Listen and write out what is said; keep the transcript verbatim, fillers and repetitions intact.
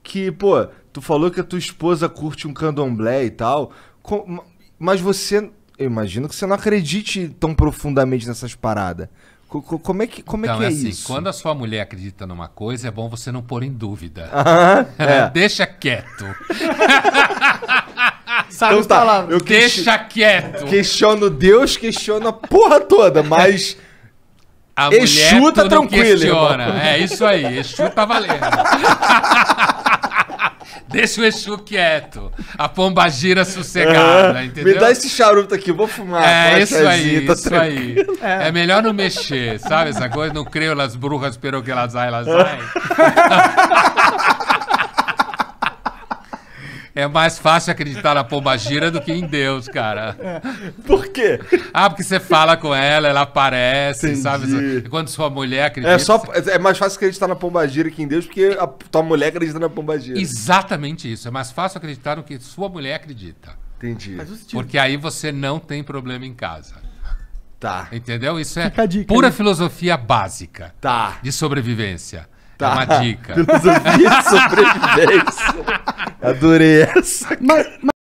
que, pô, tu falou que a tua esposa curte um candomblé e tal, com, mas você, eu imagino que você não acredite tão profundamente nessas paradas. Co como é que, como então, é, que é, é assim, isso? Quando a sua mulher acredita numa coisa, é bom você não pôr em dúvida. Ah, é. Deixa quieto. Sabe Então as tá, palavras. eu Deixa quieto. questiono Deus, questiono a porra toda, mas A Exu mulher tá tu não tranquilo, questiona. irmão. É isso aí, Exu tá valendo. Deixa o Exu quieto. A pombagira sossegada, Ah, entendeu? me dá esse charuto aqui, vou fumar. É com a isso chazinha, aí, tá isso tranquilo. aí. É. melhor não mexer, sabe essa coisa? Não creio nas bruxas, pero que elas saem, elas saem. É mais fácil acreditar na pombagira do que em Deus, cara. Por quê? Ah, porque você fala com ela, ela aparece, Entendi. sabe? Quando sua mulher acredita... É, só, é mais fácil acreditar na pombagira que em Deus, porque a tua mulher acredita na pombagira. Exatamente isso. É mais fácil acreditar no que sua mulher acredita. Entendi. Faz o sentido. Porque aí você não tem problema em casa. Tá, Entendeu? Isso é Fica a dica, pura né? filosofia básica tá. de sobrevivência. Tá. É uma dica. Filosofia de sobrevivência. Adorei essa. Mas,